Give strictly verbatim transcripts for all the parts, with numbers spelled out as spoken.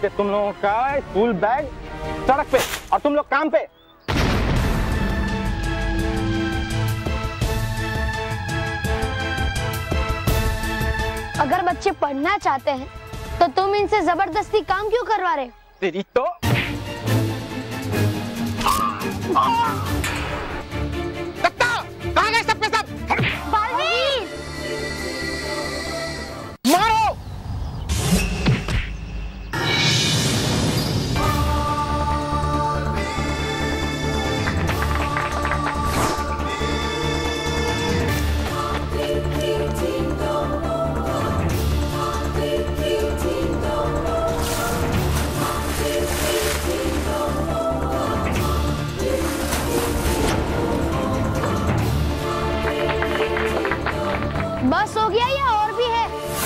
कि तुम लोगों का स्कूल बैग सड़क पे और तुम लोग काम पे। अगर बच्चे पढ़ना चाहते हैं तो तुम इनसे जबरदस्ती काम क्यों करवा रहे हो? तेरी तो दत्ता, कहाँ गए सब के सब? बालवीर! मारो! बस हो गया या और भी है?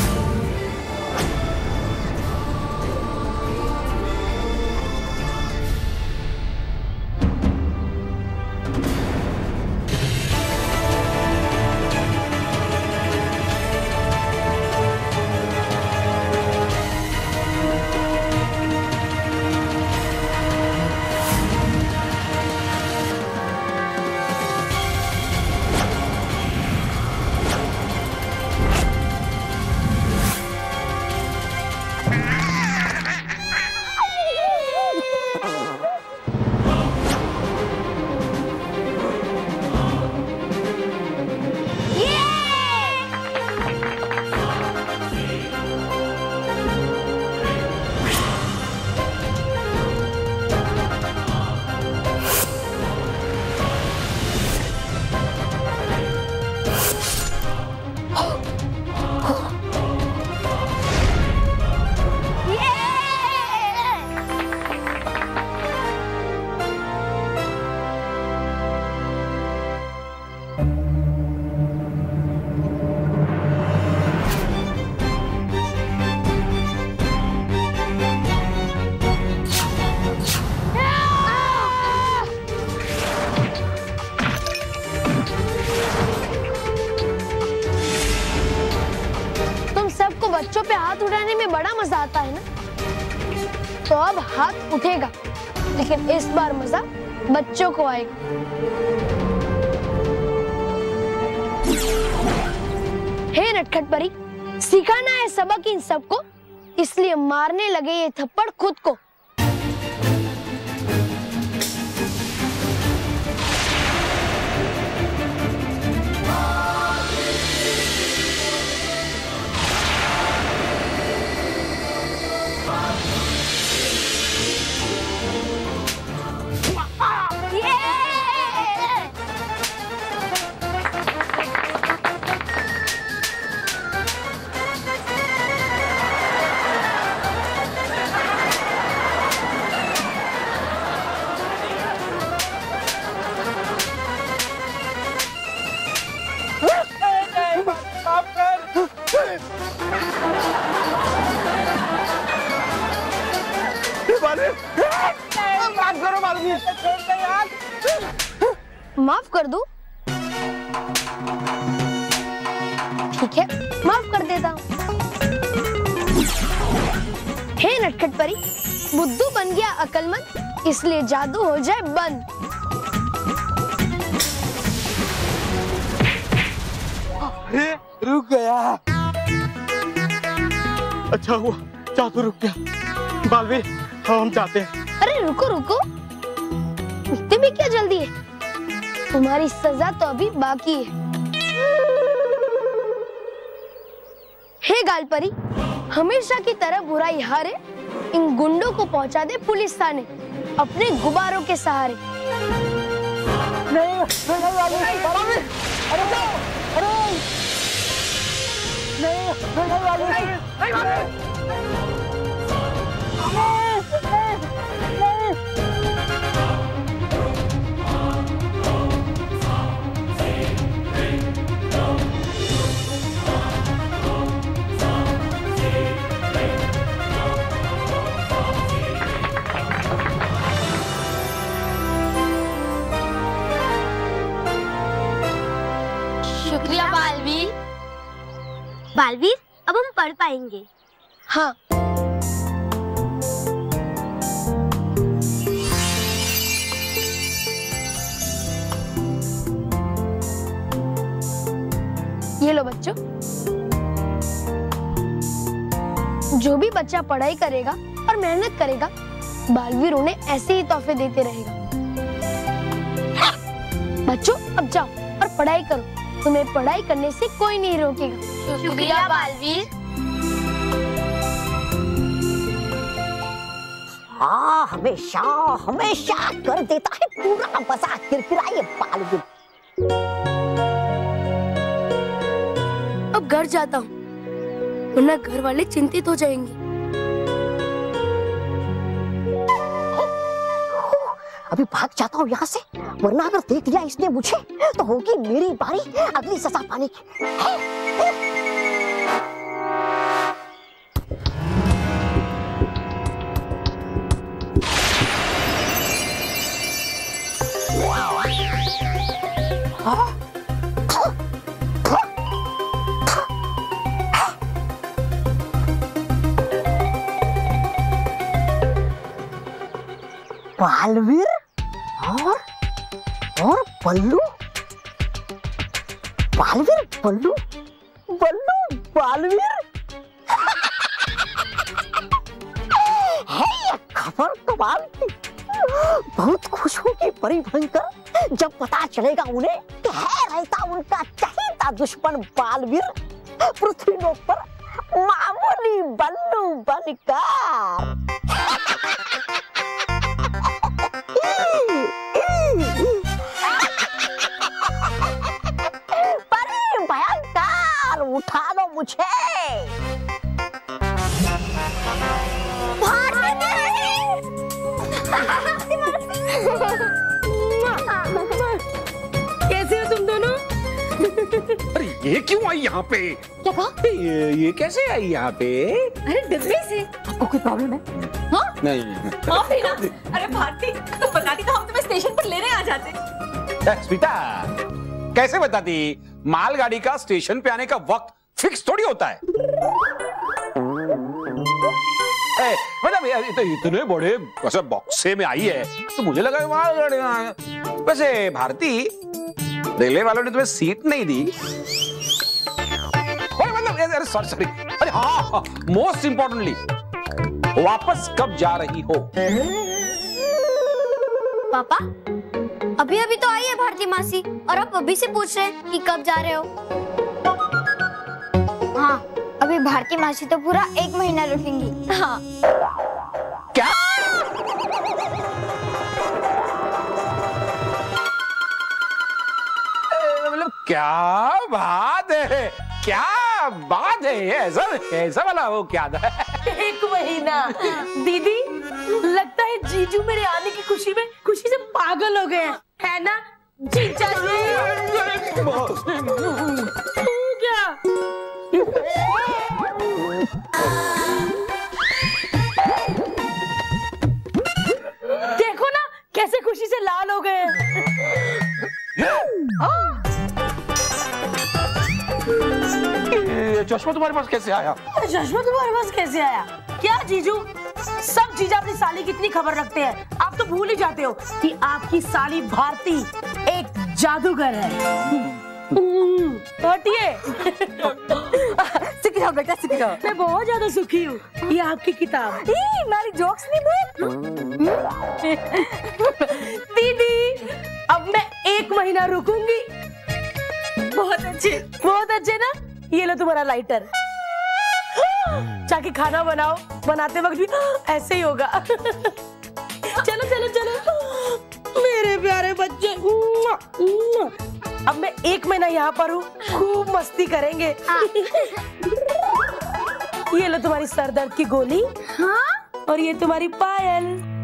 बच्चों पे हाथ उठाने में बड़ा मजा आता है ना, तो अब हाथ उठेगा, लेकिन इस बार मजा बच्चों को आएगा। हे नटखट परी, सिखाना है सबक इन सबको, इसलिए मारने लगे ये थप्पड़ खुद को। माफ करो बालवीर, छोड़ दे यार। माफ कर दूं? ठीक है, माफ कर देता हूँ। हे नटखट परी, बुद्धू बन गया अकलमंद, इसलिए जादू हो जाए बंद। रुक गया। अच्छा हुआ जादू रुक गया। बालवीर, हम चाहते हैं। अरे रुको रुको, इतनी भी क्या जल्दी है? तुम्हारी सजा तो अभी बाकी है। हे गालपरी, हमेशा की तरह बुराई हारे, इन गुंडों को पहुंचा दे पुलिस थाने अपने गुब्बारों के सहारे। नहीं, नहीं, नहीं, नहीं, अरे अरे नहीं, नहीं, नहीं, नहीं, शुक्रिया बालवीर। बालवीर, अब हम पढ़ पाएंगे। हाँ। ये लो बच्चों, जो भी बच्चा पढ़ाई करेगा और मेहनत करेगा, बालवीर उन्हें ऐसे ही तोहफे देते रहेगा। बच्चों अब जाओ और पढ़ाई करो, तुम्हें पढ़ाई करने से कोई नहीं रोकेगा। शुक्रिया बालवीर। हाँ, हमेशा हमेशा कर देता है पूरा मजाक किरकिरा ये बालवीर। अब घर जाता हूँ, वरना घर वाले चिंतित हो जाएंगे। अभी भाग जाता हूँ यहाँ से, वरना अगर देख लिया इसने मुझे तो होगी मेरी बारी अगली सजा पाने की। बालवीर और और बल्लू, बालवीर बल्लू, बल्लू बालवीर। है ये खबर कमाल की। बहुत खुश होगी परी भयंकर जब पता चलेगा उन्हें कि है रहता उनका चहेता दुश्मन बालवीर पृथ्वी लोक पर मामूली बल्लू बनकर। परी भयंकर उठा लो मुझे। कैसे हो तुम दोनों? अरे ये क्यों आई यहाँ पे? क्या कहा? ये, ये कैसे आई यहाँ पे? अरे डिब्बे से। आपको कोई प्रॉब्लम है? हाँ? नहीं। हाँ ना। अरे भारती, तो बताती तो हम तुम्हें स्टेशन पर लेने आ जाते। स्मिता, कैसे बताती? मालगाड़ी का स्टेशन पे आने का वक्त फिक्स थोड़ी होता है। ए, मतलब तो इतने बड़े ऐसे बक्से में आई है तो मुझे लगा मालगाड़ी में आया। वैसे भारती, रेलवे वालों ने तुम्हें सीट नहीं दी। मतलब अरे सॉरी सॉरी अरे हाँ, मोस्ट इंपॉर्टेंटली वापस कब जा रही हो? पापा, अभी अभी तो आई है भारती मासी और आप अभी से पूछ रहे हैं कि कब जा रहे हो। हाँ, अभी भारती मासी तो पूरा एक महीना रुकेंगी। हाँ। क्या? मतलब क्या बात है, क्या बात है ये? ऐसा ऐसा वाला वो क्या था? एक महीना। दीदी, लगता है जीजू मेरे आने की खुशी में खुशी से पागल हो गए हैं, है ना जीजा जी? क्या? देखो ना कैसे खुशी से लाल हो गए हैं। ये चश्मा तुम्हारे पास कैसे आया? चश्मा तुम्हारे पास कैसे आया? क्या जीजू, सब जीजा अपनी साली की इतनी खबर रखते हैं, आप तो भूल ही जाते हो कि आपकी साली भारती एक जादूगर है। हटिए। सुखी रहो बेटा, सुखी रहो। मैं बहुत ज्यादा सुखी हूँ। ये आपकी किताब। मेरी जोक्स नहीं बोल। दीदी, अब मैं एक महीना रुकूंगी। बहुत अच्छे, बहुत अच्छे ना। ये लो तुम्हारा लाइटर, जाके खाना बनाओ, बनाते वक्त भी ऐसे ही होगा। चलो चलो चलो मेरे प्यारे बच्चे। अब मैं एक महीना यहाँ पर हूँ, खूब मस्ती करेंगे। ये लो तुम्हारी सर दर्द की गोली। हाँ? और ये तुम्हारी पायल।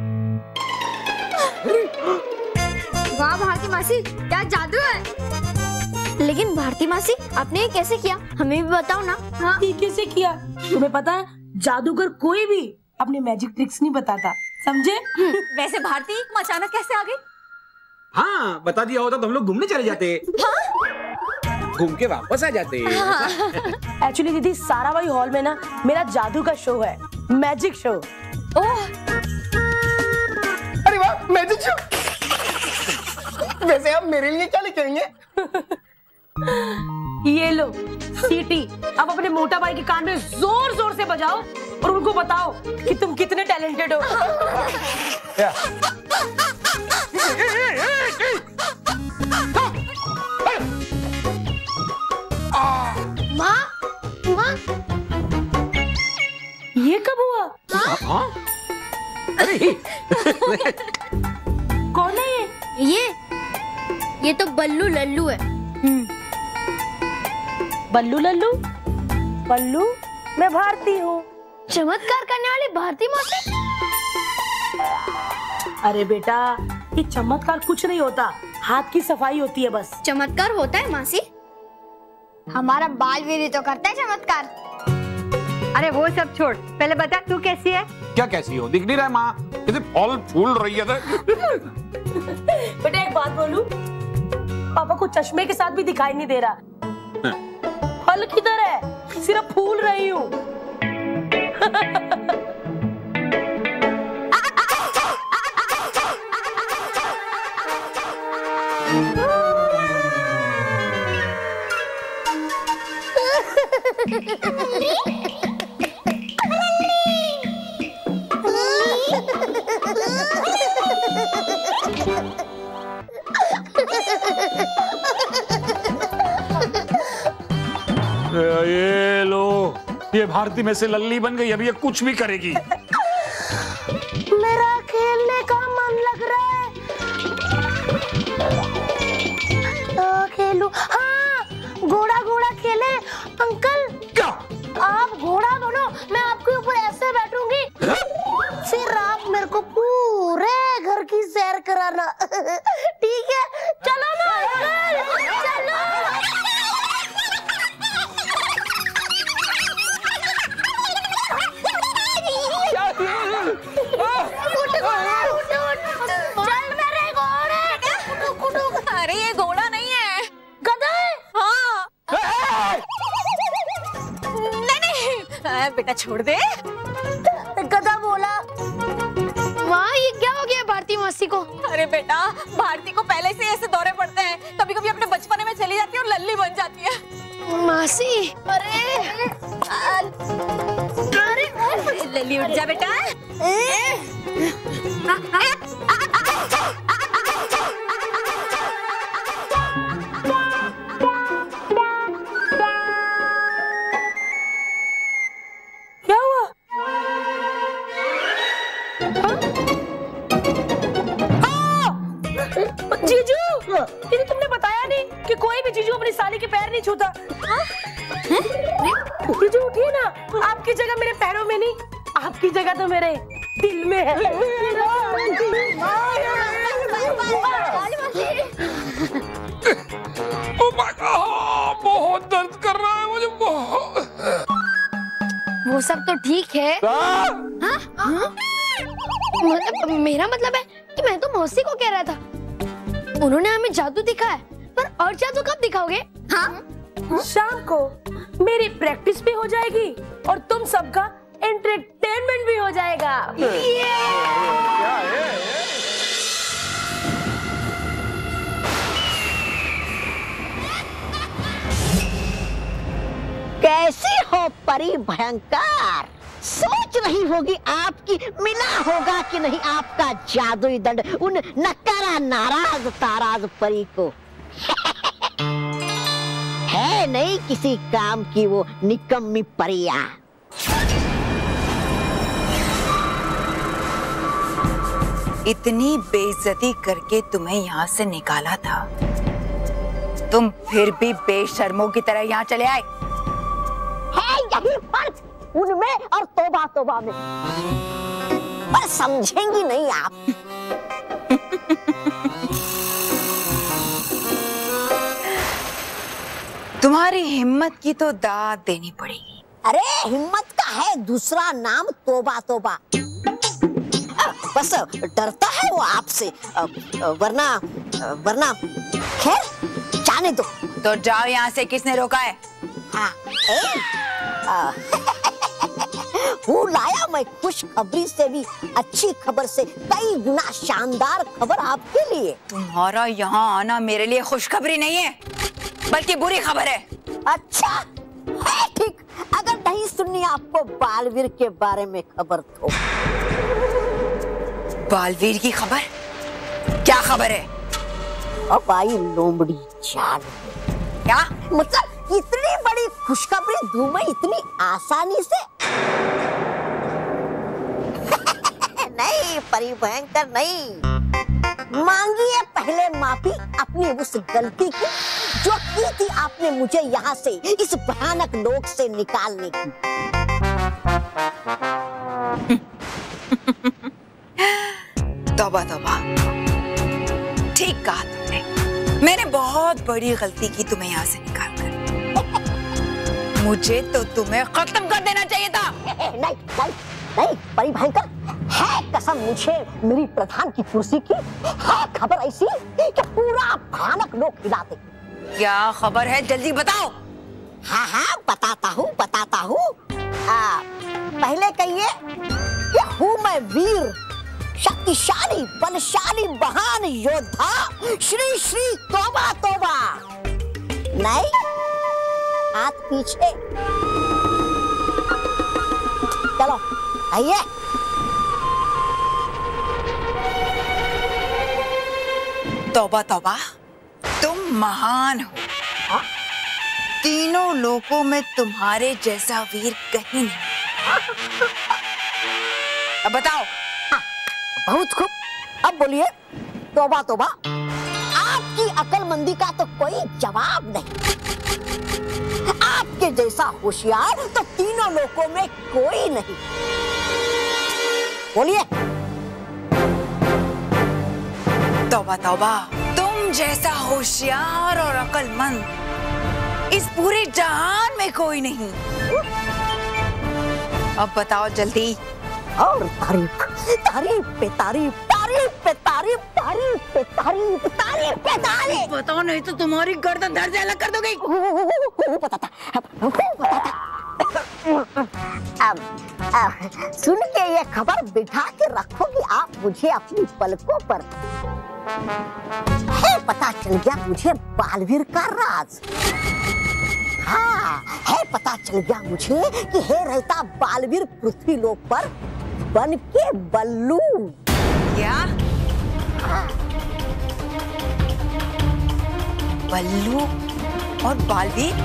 वाह भारती मासी, क्या जादू है। लेकिन भारती मासी, आपने ये कैसे किया? हमें भी बताओ ना। हाँ? ये कैसे किया? तुम्हें पता है, जादूगर कोई भी अपने मैजिक ट्रिक्स नहीं बताता, समझे? वैसे भारती, तुम अचानक कैसे आ गई? हाँ, बता दिया होता तो हम लोग घूमने चले जाते। हाँ? घूम के वापस आ जाते। एक्चुअली दीदी, साराभाई हॉल में ना मेरा जादू का शो है, मैजिक शो। ओह, अरे वाह, मैजिक शो। वैसे आप मेरे लिए क्या लेके आएंगे? ये लो सीटी, अब अपने मोटा भाई के कान में जोर जोर से बजाओ और उनको बताओ कि तुम कितने टैलेंटेड हो। माँ, माँ, ये कब हुआ? हाँ? अरे कौन है ये? ये ये तो बल्लू लल्लू है। बल्लू लल्लू? बल्लू, मैं भारती हूँ। चमत्कार करने वाली भारती मौसी। अरे बेटा, ये चमत्कार कुछ नहीं होता, हाथ की सफाई होती है बस। चमत्कार होता है मासी? हमारा बालवीर ही तो करता है चमत्कार। अरे वो सब छोड़, पहले बता तू कैसी है? क्या कैसी हो? दिख नहीं रहा है माँ, कैसे फल फूल रही है। बेटा एक बात बोलूं, पापा को चश्मे के साथ भी दिखाई नहीं दे रहा। फल किधर है? सिर्फ फूल रही हूँ। ये लो, ये भारती में से लल्ली बन गई, अभी ये कुछ भी करेगी। मेरा खेलने का मन लग रहा है। तो खेलूं? हाँ, घोड़ा घोड़ा खेले। अंकल क्या? आप घोड़ा बनो, मैं आपके ऊपर ऐसे बैठूंगी, फिर आप मेरे को पूरे घर की सैर कराना। ठीक है, चलो ना अंकल, चलो। अरे ये घोड़ा नहीं है, गधा है। हाँ। नहीं नहीं बेटा छोड़ दे। गधा बोला। माँ ये क्या हो गया भारती मौसी को? अरे बेटा, भारती को पहले से ऐसे दौरे पड़ते हैं, कभी कभी अपने बचपने में चली जाती है और लल्ली बन जाती है। मासी, अरे अरे लल्ली उठ जा बेटा। क्या हुआ? जीजू, ये तुमने बताया नहीं कि कोई भी जीजू अपनी साली के पैर नहीं छूता। जीजू उठिए ना, आपकी जगह मेरे पैरों में नहीं, आपकी जगह तो मेरे दिल में है। बहुत दर्द कर रहा है मुझे, बहुत। वो सब तो ठीक है। हाँ? हाँ? मतलब मेरा मतलब है कि मैं तो मौसी को कह रहा था, उन्होंने हमें जादू दिखाया, पर और जादू कब दिखाओगे? हाँ? शाम को मेरी प्रैक्टिस भी हो जाएगी और तुम सबका एंटरटेनमेंट भी हो जाएगा। कैसी हो परी भयंकर? सोच रही होगी आपकी मिला होगा कि नहीं आपका जादुई दंड उन नकारा नाराज ताराज परी को। है नहीं किसी काम की वो निकम्मी परिया। इतनी बेइज्जती करके तुम्हें यहाँ से निकाला था, तुम फिर भी बेशर्मों की तरह यहाँ चले आए। है यही फर्क उनमें और तोबा तोबा में, पर समझेंगी नहीं आप। तुम्हारी हिम्मत की तो दाद देनी पड़ेगी। अरे हिम्मत का है दूसरा नाम तोबा तोबा। बस डरता है वो आपसे, वरना वरना खैर जाने दो। तो जाओ यहाँ से, किसने रोका है? हाँ, आ, वो लाया मैं खुशखबरी से भी अच्छी खबर से कई गुना शानदार खबर आपके लिए। तुम्हारा यहाँ आना मेरे लिए खुशखबरी नहीं है, बल्कि बुरी खबर है। अच्छा है, ठीक। अगर नहीं सुननी आपको बालवीर के बारे में खबर तो। बालवीर की खबर? क्या खबर है? अब आई लोमड़ी चाल। क्या मतलब इतनी बड़ी खुशखबरी धूमे इतनी आसानी से? नहीं परी भयंकर नहीं। मांगिए पहले माफी अपनी उस गलती की जो की थी आपने मुझे यहाँ से, इस भयानक लोक से निकालने की। तौबा तौबा, ठीक कहा तुमने। मैंने बहुत बड़ी गलती की तुम्हें यहाँ से निकाल कर। मुझे तो तुम्हें खत्म कर देना चाहिए था। नहीं नहीं नहीं परी भयंकर, है कसम मुझे मेरी प्रधान की कुर्सी की, है खबर ऐसी कि पूरा भयानक लोक हिला दे। क्या खबर है, जल्दी बताओ। हाँ हाँ बताता हूँ बताता हूँ। पहले कहिए कि हूँ मैं वीर, शक्तिशाली, बलशाली, महान योद्धा श्री श्री तोबा तोबा। नहीं, हाथ पीछे। चलो आइए। तौबा तौबा, तुम महान हो। हा? तीनों लोकों में तुम्हारे जैसा वीर कहीं नहीं। अब बताओ। हाँ, बहुत खूब। अब बोलिए। तौबा तौबा, आपकी अकलमंदी का तो कोई जवाब नहीं। आपके जैसा होशियार तो तीनों लोकों में कोई नहीं। बोलिए। तौबा तौबा, तुम जैसा होशियार और अक्लमंद इस पूरे जहान में कोई नहीं। अब बताओ जल्दी। और तारीफ तारीफ पे तारीफ, तारीफ पे तारीफ, तारीफ पे तारीफ, तारीफ पे तारीफ। बताओ नहीं तो तुम्हारी गर्दन धड़ से अलग कर दोगे। बताता बताता। अब, अब सुन के ये खबर बिठा के रखोगे आप मुझे अपनी पलकों पर। है पता चल गया मुझे बालवीर का राज। हाँ, है पता चल गया मुझे कि है रहता बालवीर पृथ्वी लोक पर बन के बल्लू। क्या? हाँ। बल्लू और बालवीर?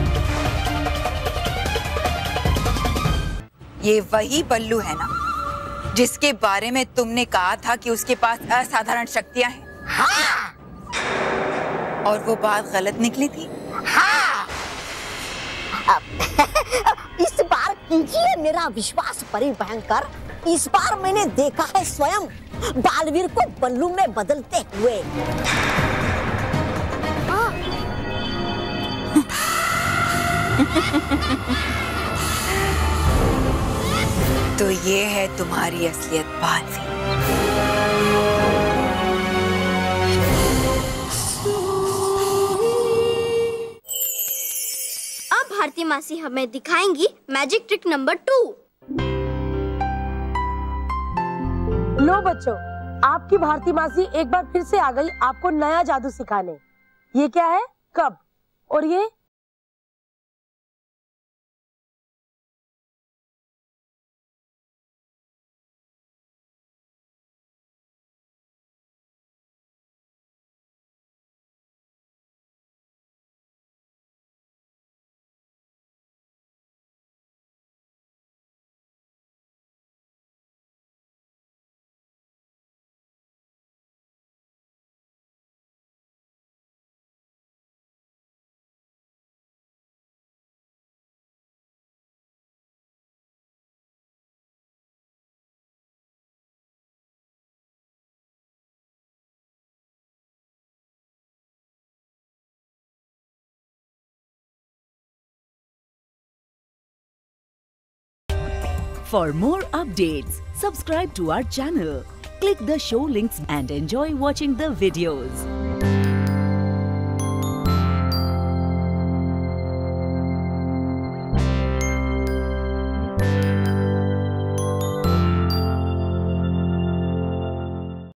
ये वही बल्लू है ना जिसके बारे में तुमने कहा था कि उसके पास असाधारण शक्तियां हैं? हाँ। और वो बात गलत निकली थी? हाँ। अब इस बार कीजिए मेरा विश्वास परी भयंकर। इस बार मैंने देखा है स्वयं बालवीर को बल्लू में बदलते हुए। हाँ। तो ये है तुम्हारी असलियत बालवीर। अब भारती मासी हमें दिखाएंगी मैजिक ट्रिक नंबर टू। लो बच्चों, आपकी भारती मासी एक बार फिर से आ गई आपको नया जादू सिखाने। ये क्या है, कब, और ये For more updates, subscribe to our channel, click the show links and enjoy watching the videos.